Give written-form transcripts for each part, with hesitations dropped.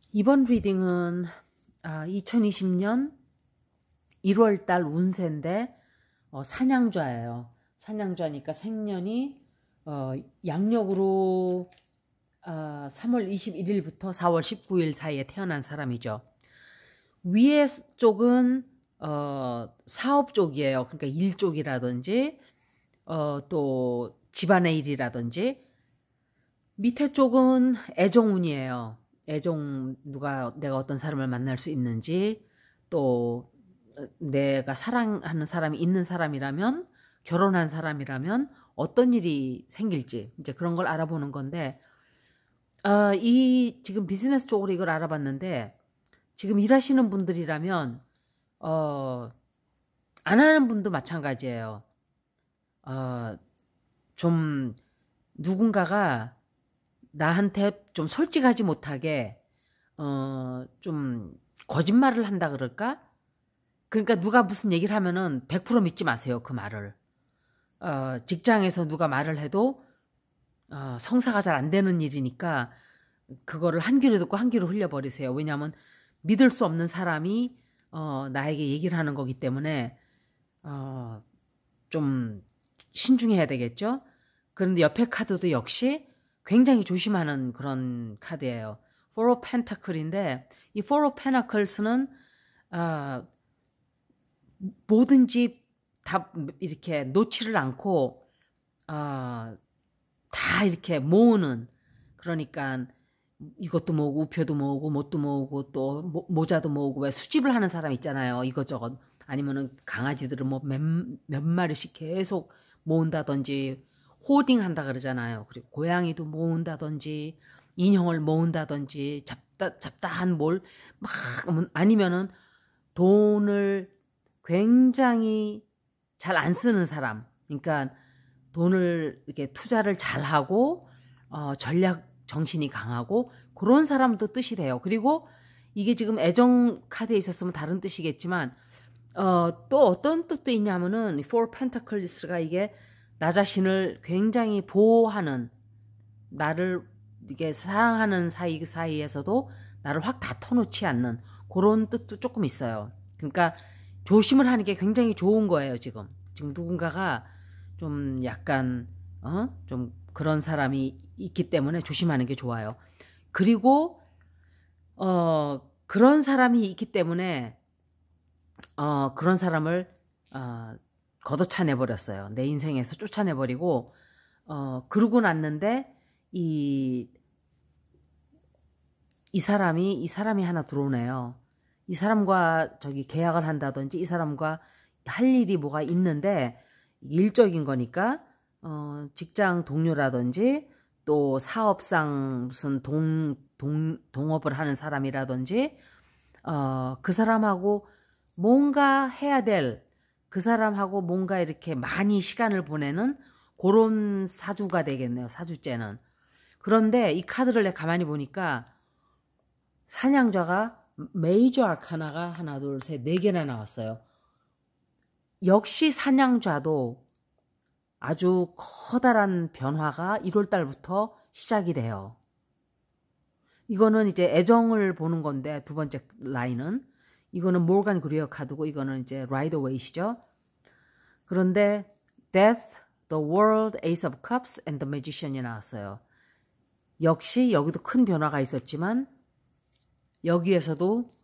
이번 리딩은 2020년 1월달 운세인데 사냥좌예요. 사냥좌니까 생년이 양력으로 3월 21일부터 4월 19일 사이에 태어난 사람이죠. 위에 쪽은 사업 쪽이에요. 그러니까 일 쪽이라든지 또 집안의 일이라든지, 밑에 쪽은 애정운이에요. 애정, 내가 어떤 사람을 만날 수 있는지, 또 내가 사랑하는 사람이 있는 사람이라면, 결혼한 사람이라면 어떤 일이 생길지, 이제 그런 걸 알아보는 건데, 지금 비즈니스 쪽으로 이걸 알아봤는데, 지금 일하시는 분들이라면 안 하는 분도 마찬가지예요. 좀 누군가가 나한테 좀 솔직하지 못하게 좀 거짓말을 한다 그럴까? 그러니까 누가 무슨 얘기를 하면은 100% 믿지 마세요, 그 말을. 직장에서 누가 말을 해도 성사가 잘 안 되는 일이니까 그거를 한 귀로 듣고 한 귀로 흘려버리세요. 왜냐하면 믿을 수 없는 사람이 나에게 얘기를 하는 거기 때문에 좀 신중해야 되겠죠. 그런데 옆에 카드도 역시 굉장히 조심하는 그런 카드예요. Four of Pentacle인데, 이 Four of Pentacles는 뭐든지 다 이렇게 놓지를 않고 다 이렇게 모으는, 그러니까 이것도 모으고 우표도 모으고 뭣도 모으고 또 모자도 모으고, 왜 수집을 하는 사람 있잖아요. 이것저것. 아니면은 강아지들을 뭐 몇 마리씩 계속 모은다든지, 호딩 한다 그러잖아요. 그리고 고양이도 모은다든지, 인형을 모은다든지, 잡다한 뭘 막, 아니면은 돈을 굉장히 잘 안 쓰는 사람. 그러니까 돈을 이렇게 투자를 잘 하고 전략 정신이 강하고, 그런 사람도 뜻이 돼요. 그리고 이게 지금 애정 카드에 있었으면 다른 뜻이겠지만 또 어떤 뜻도 있냐면은 Four Pentacles가 이게 나 자신을 굉장히 보호하는, 나를 이게 사랑하는 사이에서도 나를 확 다 터놓지 않는 그런 뜻도 조금 있어요. 그러니까 조심을 하는 게 굉장히 좋은 거예요. 지금 누군가가 좀 약간 좀 그런 사람이 있기 때문에 조심하는 게 좋아요. 그리고 그런 사람이 있기 때문에 그런 사람을 걷어차내버렸어요. 내 인생에서 쫓아내버리고, 그러고 났는데 이 사람이 하나 들어오네요. 이 사람과 저기 계약을 한다든지, 이 사람과 할 일이 뭐가 있는데, 일적인 거니까 직장 동료라든지, 또 사업상 무슨 동업을 하는 사람이라든지, 그 사람하고 뭔가 해야 될, 그 사람하고 뭔가 이렇게 많이 시간을 보내는 그런 사주가 되겠네요. 사주째는. 그런데 이 카드를 내가 가만히 보니까 사냥자가 메이저 아카나가 하나, 둘, 셋, 네 개나 나왔어요. 역시 사냥자도 아주 커다란 변화가 1월달부터 시작이 돼요. 이거는 이제 애정을 보는 건데, 두 번째 라인은 이거는 모건 그리어 카드고, 이거는 이제 라이더 웨이시죠. 그런데 Death, The World, Ace of Cups, and the Magician이 나왔어요. 역시 여기도 큰 변화가 있었지만 여기에서도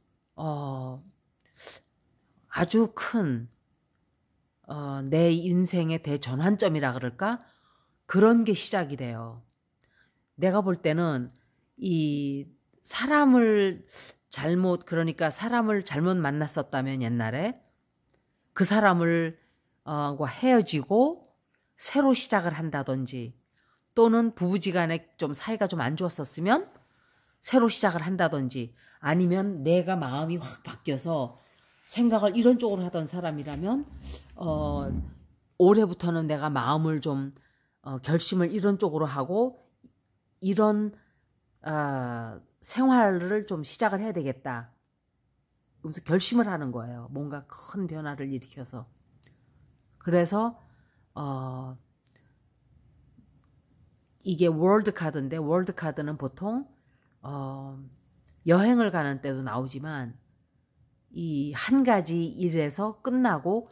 아주 큰 내 인생의 대전환점이라 그럴까? 그런 게 시작이 돼요. 내가 볼 때는 이 사람을 그러니까 사람을 잘못 만났었다면 옛날에 그 사람을 헤어지고 새로 시작을 한다든지, 또는 부부지간에 좀 사이가 좀 안 좋았었으면 새로 시작을 한다든지, 아니면 내가 마음이 확 바뀌어서 생각을 이런 쪽으로 하던 사람이라면 올해부터는 내가 마음을 좀 결심을 이런 쪽으로 하고 이런 생활을 좀 시작을 해야 되겠다. 그래서 결심을 하는 거예요. 뭔가 큰 변화를 일으켜서. 그래서 이게 월드 카드인데, 월드 카드는 보통 여행을 가는 때도 나오지만 이 한 가지 일에서 끝나고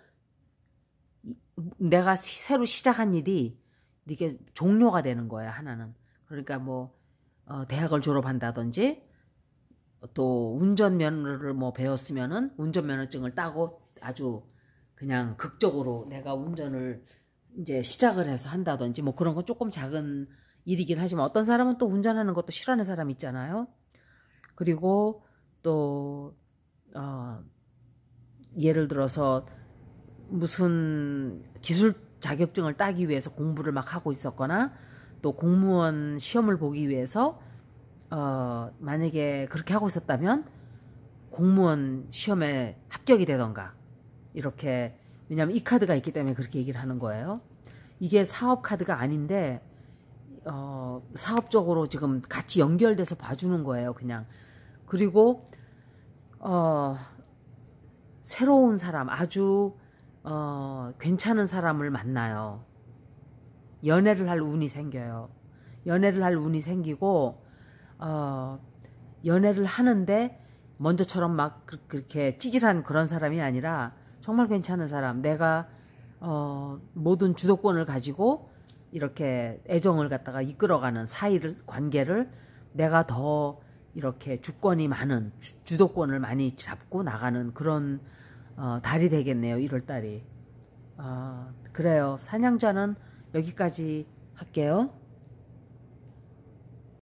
내가 새로 시작한 일이 이게 종료가 되는 거예요. 하나는. 그러니까 뭐 대학을 졸업한다든지 또 운전면허를 뭐 배웠으면은 운전면허증을 따고 아주 그냥 극적으로 내가 운전을 이제 시작을 해서 한다든지 뭐 그런 건 조금 작은 일이긴 하지만 어떤 사람은 또 운전하는 것도 싫어하는 사람 있잖아요. 그리고 또 예를 들어서 무슨 기술 자격증을 따기 위해서 공부를 막 하고 있었거나 또 공무원 시험을 보기 위해서 만약에 그렇게 하고 있었다면 공무원 시험에 합격이 되던가 이렇게 왜냐하면 이 카드가 있기 때문에 그렇게 얘기를 하는 거예요. 이게 사업 카드가 아닌데 사업적으로 지금 같이 연결돼서 봐주는 거예요. 그냥 그리고 새로운 사람 아주 괜찮은 사람을 만나요. 연애를 할 운이 생겨요. 연애를 할 운이 생기고 연애를 하는데 먼저처럼 막 그렇게 찌질한 그런 사람이 아니라 정말 괜찮은 사람, 내가 모든 주도권을 가지고 이렇게 애정을 갖다가 이끌어가는 사이를 관계를 내가 더 이렇게 주권이 많은 주도권을 많이 잡고 나가는 그런 달이 되겠네요. 1월 달이. 그래요. 사냥자는 여기까지 할게요.